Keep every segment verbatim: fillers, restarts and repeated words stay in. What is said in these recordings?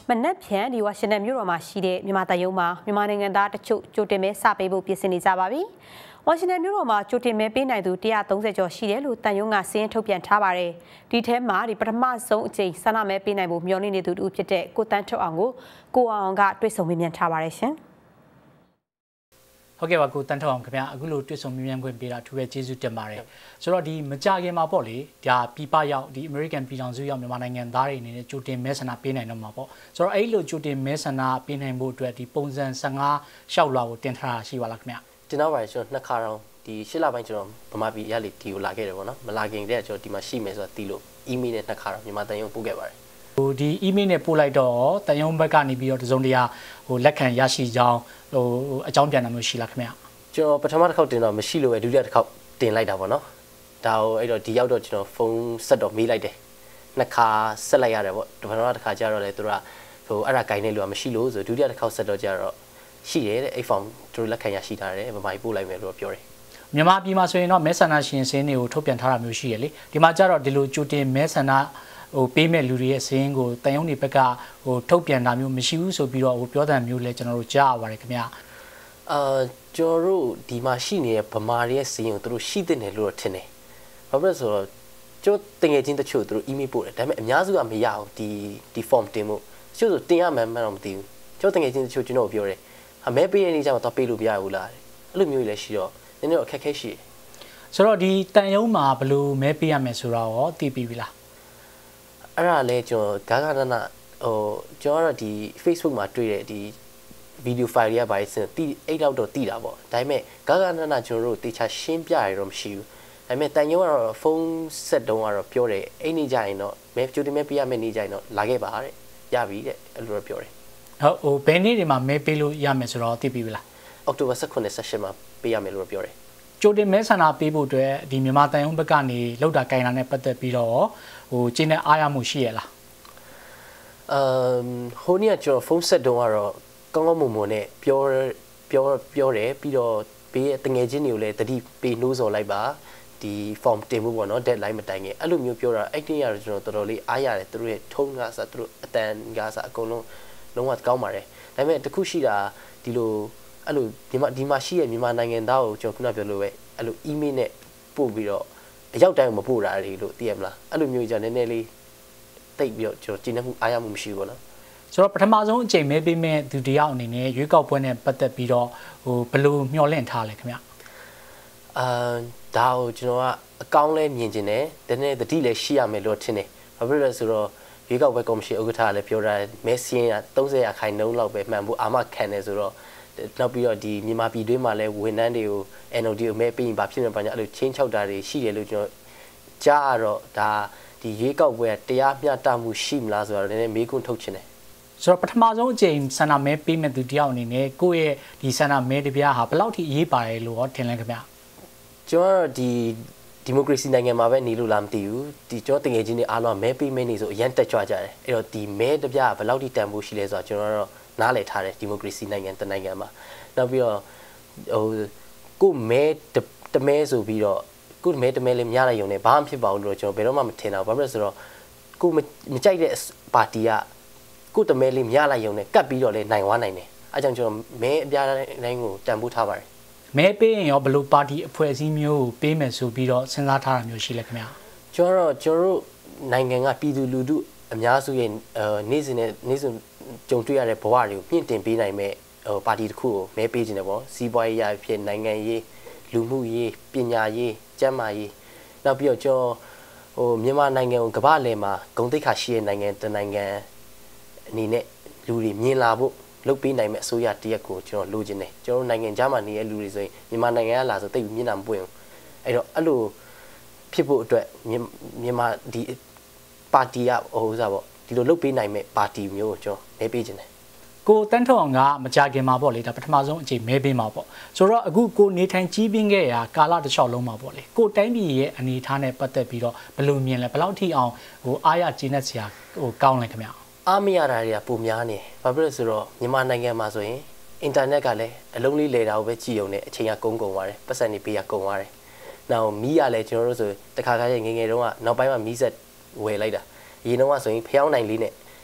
မနက်ဖြန်ဒီဝါရှင်တန်မြို့တော်မှာရှိတဲ့မြန်မာတရုံမှာမြန်မာနိုင်ငံသားတချို့ကြိုတင်မဲစပေးဖို့ပြင်ဆင်နေကြပါပြီ။ဝါရှင်တန်မြို့တော်မှာကြိုတင်မဲပေးနိုင်သူone hundred thirtyကျော်ရှိတယ်လို့တန်ယုံကစည်းရင်းထုတ်ပြန်ထားပါတယ်။ဒီထဲမှာဒီပထမဆုံးအကြိမ်ဆန္ဒမဲပေးနိုင်ဖို့မျှော်လင့်နေသူတူဖြစ်တဲ့ကိုတန်းထုတ်အောင်ကိုကိုအောင်ကတွေ့ဆုံမေးမြန်းထားပါတယ်ရှင်။ဟုတ်ကဲ့ပါကိုတန်းထောင်ခင်ဗျာအခုလိုတွေ့ဆုံမြင်မြန်ခွင့်ပေးတာအထူးပဲကျေးဇူးတင်ပါတယ်ဆိုတော့ဒီမကြခင်မှာပေါ့လေဒါပြပရောက်ဒီ American ပြည်ထောင်စုရောက်မြန်မာနိုင်ငံသားတွေအနေနဲ့ကြိုတင်မဲဆန္ဒပေးနိုင်တော့မှာပေါ့ဆိုတော့အဲ့လိုကြိုတင်မဲဆန္ဒပေးနိုင်ဖို့အတွက်ဒီပုံစံfifteenလျှောက်လွှာကိုတင်ထားတာရှိပါလားခင်ဗျာတင်တော့ပါတယ်ကျွန်တော်နှစ်ခါတော့ဒီရှစ်လပိုင်းကျွန်တော်ဗမာပြည်ရလေဒီကိုလာခဲ့တယ်ပေါ့နော်မလာခင်တည်းကကျွန်တော်ဒီမှာရှိမယ်ဆိုတာသိလို့ email နဲ့နှစ်ခါတော့မြန်မာတန်ရုံပို့ခဲ့ပါတယ်ဟိုဒီ email နဲ့ပို့လိုက်တော့တန်ရုံဘက်ကနေပြီးတော့တစုံတရာဟိုလက်ခံရရှိကြောင်းဟိုအကြောင်းပြန်တာမျိုးရှိလားခင်ဗျာကျွန်တော်ပထမတစ်ခေါက်တင်တော့မရှိလို့ပဲဒုတိယတစ်ခေါက်တင်လိုက်တာပေါ့နော်ဒါကိုအဲ့တော့ဒီရောက်တော့ကျွန်တော်ဖုန်းဆက်တော့မေးလိုက်တယ်နှစ်ခါဆက်လိုက်ရတယ်ပေါ့ပထမတစ်ခါကျတော့လေသူတို့ကဟိုအဲ့ဒါဂိုင်းနေလို့မရှိလို့ဆိုဒုတိယတစ်ခေါက်ဆက်တော့ကျတော့ရှိတယ်တဲ့အဲ့ဖောင်သူတို့လက်ခံရရှိထားတယ်ဗမာပြည်ပို့လိုက်မယ်လို့ပြောတယ်မြန်မာပြည်မှာဆိုရင်တော့မဲဆန္ဒရှင်စင်းတွေကိုထုတ်ပြန်ထားတာမျိုးရှိရလေဒီမှာကျတော့ဒီလိုကြိုတင်မဲဆန္ဒဟိုပေးမဲ့လူတွေရဲ့စင်းကိုတန်ရုံးတွေဘက်ကဟိုထုတ်ပြန်တာမျိုးမရှိဘူးဆိုပြီးတော့ဟိုပြောတဲ့မျိုးလဲကျွန်တော်တို့ကြားရပါတယ်ခင်ဗျာအာကျွန်တော်တို့ဒီမှာရှိနေတဲ့ဗမာတွေရဲ့စင်းကိုသူတို့ရှိတဲ့နယ်လို့ထင်တယ်ဘာဖြစ်လဲဆိုတော့ကျွန်တော်တင်ငယ်ချင်းတချို့သူတို့ email ပို့တယ်ဒါပေမဲ့အများစုကမရအောင်ဒီဒီ form တင်ဖို့တချို့ဆိုတင်ရမှန်းမှန်းတော့မသိဘူးကျွန်တော်တင်ငယ်ချင်းတချို့ကျွန်တော်ပြောတယ်အမဲပေးရနေကြမှာတော့ပေးလို့မရဘူးလားအဲ့လိုမျိုးလည်းရှိတော့နည်းနည်းတော့အခက်ခဲရှိတယ်ဆိုတော့ဒီတန်ရုံးမှာဘယ်လိုမဲပေးရမယ်ဆိုတော့ရောသိပြီလားအဲ့ဒါလည်းကျွန်တော်ဂါဂါနနာဟိုကျွန်တော်ကတော့ဒီ Facebook မှာတွေ့တဲ့ဒီ video file ရပါစင်တီအဲ့လောက်တော့တီးတာပေါ့ဒါပေမဲ့ဂါဂါနနာကျွန်တော်တို့တေချာရှင်းပြရတော့မရှိဘူးဒါပေမဲ့တန်ရုံးကတော့ဖုန်းဆက်တုံးကတော့ပြောတယ်အဲ့နေကြရင်တော့မဲကြိုတင်မဲပေးရမယ့်နေကြရင်တော့လာခဲ့ပါတဲ့ရပြီတဲ့အဲ့လိုတော့ပြောတယ်ဟုတ်ဟိုဘယ်နေ့တွေမှာမဲပေးလို့ရမယ်ဆိုတော့သိပြီလားအောက်တိုဘာnineteen ဆက်ရှင်မှာပေးရမယ်လို့ပြောတယ်ကြိုတင်မဲဆန္ဒပေးဖို့အတွက်ဒီမြန်မာတန်ရုံးဘက်ကနေလောက်တာကြိုင်တာနဲ့ပတ်သက်ပြီးတော့ဟိုကျင်းတဲ့အားရမှုရှိရလားအမ်ဟိုနေ့ကကျွန်တော်ဖုန်းဆက်တုံးကတော့ကောင်းကောင်းမွန်မွန်နဲ့ပြောပြောပြောတယ်ပြီးတော့ပေးတငယ်ချင်းတွေကိုလည်းတတိပေးနှိုးဆော်လိုက်ပါဒီ form တင်ဖို့ပေါ့နော် deadline မတိုင်ခင်အဲ့လိုမျိုးပြောတာအဲ့ဒီရတော့ကျွန်တော်တော်တော်လေးအားရတယ်သူတို့ရဲ့ထုံးကားစားသူတို့အတန်ကားစားအကုန်လုံးလုံးဝကောင်းပါတယ်ဒါပေမဲ့တခုရှိတာဒီလိုအဲ့လိုဒီမှာဒီမှာရှိရဲ့မြန်မာနိုင်ငံသားကိုကျွန်တော်ခုနပြောလို့ပဲအဲ့လို email နဲ့ပို့ပြီးတော့အရောက်တိုင်းမပို့တာတွေလို့သိရမလားအဲ့လိုမျိုးじゃနည်းနည်းလေးတိတ်ပြီးတော့ကျွန်တော်ကျင်းနေမှုအားရမှုမရှိဘူးပေါ့နော်ဆိုတော့ပထမဆုံးအချိန်မဲပေးမဲ့သူတယောက်အနေနဲ့ရွေးကောက်ပွဲနဲ့ပတ်သက်ပြီးတော့ဟိုဘယ်လိုမျှော်လင့်ထားလဲခင်ဗျအာဒါကိုကျွန်တော်ကအကောင်းလဲမြင်ကျင်တယ်တနေ့တတိလည်းရှိရမယ်လို့ထင်တယ်ဘာဖြစ်လဲဆိုတော့ရွေးကောက်ပွဲကော်မရှင်ဥက္ကဋ္ဌကလည်းပြောတာမဲစင်းကthirtyရာခိုင်နှုန်းလောက်ပဲမှန်ဖို့အာမခံတယ်ဆိုတော့နောက်ပြီးတော့ဒီမြန်မာပြည်တွင်းမှာလည်းဝန်ထမ်းတွေကို N O D ကိုမဲပေးရင်ဘာဖြစ်မှာပါညာအဲ့လိုချင်းချောက်တာတွေရှိတယ်လို့ကျွန်တော်ကြားရတော့ဒါဒီရွေးကောက်ပွဲကတရားမျှတမှုရှိမလားဆိုတော့လည်းမေးခွန်းထုတ်ချင်တယ်ဆိုတော့ပထမဆုံးအချိန်ဆန္ဒမဲပေးမဲ့သူတယောက်အနေနဲ့ကိုယ့်ရဲ့ဒီဆန္ဒမဲတပြားဟာဘယ်လောက်ထိအရေးပါတယ်လို့ဟောထင်လဲခင်ဗျကျွန်တော်ဒီဒီမိုကရေစီနိုင်ငံမှာပဲနေလို့လားမသိဘူးဒီကျွန်တော်တငယ်ချင်းတွေအားလုံးမဲပေးမဲနေဆိုအရန်တက်ကြွကြတယ်အဲ့တော့ဒီမဲတပြားဘယ်လောက်ထိတန်ဖို့ရှိလဲဆိုတော့ကျွန်တော်တော့နားလည်ထားတယ်ဒီမိုကရေစီနိုင်ငံတနိုင်ငံမှာနောက်ပြီးတော့ဟိုကိုမဲတမဲဆိုပြီးတော့ကိုမဲတမဲလေးများလိုက်ရုံနဲ့ဘာမှဖြစ်ပါဘူးလို့ကျွန်တော်ဘယ်တော့မှမထင်တာဘာဖြစ်လဲဆိုတော့ကိုမကြိုက်တဲ့ပါတီကကိုတမဲလေးများလိုက်ရုံနဲ့ကတ်ပြီးတော့လေနိုင်ဝါနိုင်တယ်အဲကြောင့်ကျွန်တော်မဲအပြားတိုင်းကိုတန်ဖိုးထားပါတယ်မဲပေးရင်ရောဘယ်လိုပါတီအဖွဲ့အစည်းမျိုးကိုပေးမယ်ဆိုပြီးတော့စဉ်းစားထားတာမျိုးရှိလဲခင်ဗျာကျွန်တော်ကျွန်တော်တို့နိုင်ငံကပြည်သူလူထုအများစုရဲ့နေ့စဉ်နဲ့နေ့စဉ်ကြုံတွေ့ရတဲ့ဘဝတွေကိုမြင့်တင်ပေးနိုင်မဲ့ဟိုပါတီတစ်ခုကိုမဲပေးခြင်းတယ်ပေါ့စီးပွားရေးရဖြစ်နိုင်ငံရေးလူမှုရေးပညာရေးကျန်းမာရေးနောက်ပြီးတော့ကျွန်တော်ဟိုမြန်မာနိုင်ငံကိုကမ္ဘာလယ်မှာဂုဏ်သိက္ခာရှိတဲ့နိုင်ငံတနိုင်ငံအနေနဲ့လူတွေမြင်လာဖို့လုပ်ပေးနိုင်မဲ့အစိုးရတရက်ကိုကျွန်တော်လိုချင်တယ်ကျွန်တော်နိုင်ငံခြားမှာနေတဲ့လူတွေဆိုရင်မြန်မာနိုင်ငံကလာဆိုတိတ်မျက်နှာမပွင့်ဘူးအဲ့တော့အဲ့လိုဖြစ်ဖို့အတွက်မြန်မာဒီပါတီကဟိုစားပေါ့ဒီလိုလုပ်ပေးနိုင်မဲ့ပါတီမျိုးကိုကျွန်တော်မဲပေးချင်တယ်ကိုတန်းထောင်ကမကြခင်မှာပေါ့လေဒါပထမဆုံးအချိန်မဲပေးမှာပေါ့ဆိုတော့အခုကိုနေထိုင်ကြီးပြင်းခဲ့ရာကာလတစ်လျှောက်လုံးမှာပေါ့လေကိုတိုင်းပြည်ရဲ့အနေအထားနဲ့ပတ်သက်ပြီးတော့ဘယ်လိုမြင်လဲဘယ်လောက်ထိအောင်ဟိုအားရကျေနပ်စရာဟိုကောင်းလဲခင်ဗျအားမရတာတွေကပုံများနေဘာဖြစ်လို့ဆိုတော့မြန်မာနိုင်ငံမှာဆိုရင်အင်တာနက်ကလည်းအလုံးလေးလေတာကိုပဲကြည့်ုံနဲ့အချိန်ကကုန်ကုန်သွားတယ်ပတ်စံနေပေးရကုန်သွားတယ်နောက်မီးရလဲကျွန်တော်တို့ဆိုတခါခါကျငငယ်တုန်းကနောက်ပိုင်းမှာမီးဆက်ဝယ်လိုက်တာအရင်တုန်းကဆိုရင်ဖျောင်းနိုင်လေးနဲ့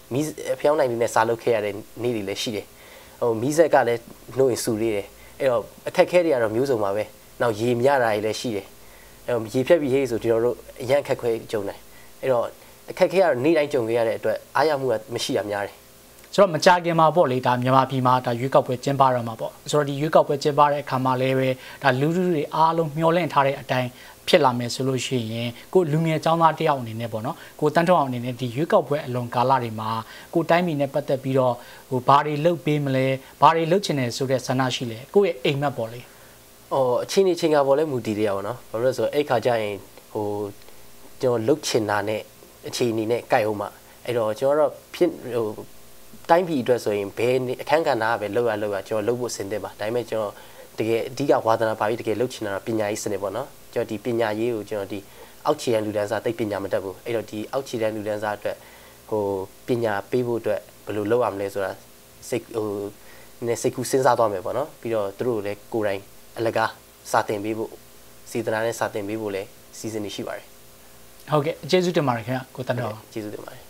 မီးဖျောင်းနိုင်လေးနဲ့စားလုပ်ခဲ့ရတဲ့နေ့တွေလည်းရှိတယ်ဟိုမီးဆက်ကလည်းနှိုးရင်ဆူလေးတယ်အဲ့တော့အခက်ခဲတွေကတော့မျိုးစုံပါပဲနောက်ရေမြတာတွေလည်းရှိတယ်အဲ့တော့ရေဖြတ်ပြီးဟေးဆိုကျွန်တော်တို့အရန်ခက်ခွဲကြုံတယ်အဲ့တော့အခက်ခဲကတော့နေ့တိုင်းကြုံခဲ့ရတဲ့အတွက်အားရမှုကမရှိတာများတယ်ဆိုတော့မကြခင်မှာပေါ့လေဒါမြန်မာပြည်မှာဒါရွေးကောက်ပွဲကျင်းပရမှာပေါ့ဆိုတော့ဒီရွေးကောက်ပွဲကျင်းပတဲ့အခါမှာလည်းပဲဒါလူလူတွေအားလုံးမျှော်လင့်ထားတဲ့အတိုင်းဖြစ်လာမယ်ဆိုလို့ရှိရင်ကိုလူငယ်ចောင်းသားတယောက်အနေနဲ့ပေါ့နော်ကိုတန်းထောင်းအောင်အနေနဲ့ဒီရွေးကောက်ပွဲအလွန်ကာလတွေမှာကိုတိုင်းပြည်နဲ့ပတ်သက်ပြီးတော့ဟိုဘာတွေလုပ်ပေးမလဲဘာတွေလုပ်ချင်တယ်ဆိုတဲ့ဆန္ဒရှိလဲကိုရဲ့အိမ်မက်ပေါ့လေဟိုအချင်းချင်းကပေါ့လဲမူတည်ရပါတော့ဘာလို့လဲဆိုတော့အဲ့ခါကျရင်ဟိုကျွန်တော်လုပ်ချင်တာနဲ့အခြေအနေနဲ့ကြိုက်အောင်မှအဲ့တော့ကျွန်တော်တော့ဖြစ်ဟိုတိုင်းပြည်အတွက်ဆိုရင်ဘယ်အခန်းကဏ္ဍပဲလောက်ရလောက်ရကျွန်တော်လုပ်ဖို့စဉ်းစားပါဒါပေမဲ့ကျွန်တော်တကယ်အဓိကဝါသနာပါပြီးတကယ်လုပ်ချင်တာပညာရေးစနစ်ပေါ့နော်ကျွန်တော်ဒီပညာရေးကိုကျွန်တော်ဒီအောက်ခြေရန်လူဒန်းစားသိပညာမတတ်ဘူးအဲ့တော့ဒီအောက်ခြေရန်လူဒန်းစားအတွက်ဟိုပညာပေးဖို့အတွက်ဘယ်လိုလုပ်ရမလဲဆိုတာစိတ်ဟိုနည်းစိတ်ကူးစဉ်းစားသွားမယ်ပေါ့နော်ပြီးတော့သူတို့လည်းကိုယ်တိုင်အလကားစာသင်ပေးဖို့စေတနာနဲ့စာသင်ပေးဖို့လည်းစီစဉ်နေရှိပါတယ်ဟုတ်ကဲ့ကျေးဇူးတင်ပါတယ်ခင်ဗျကိုတန်းတော်ကျေးဇူးတင်ပါတယ်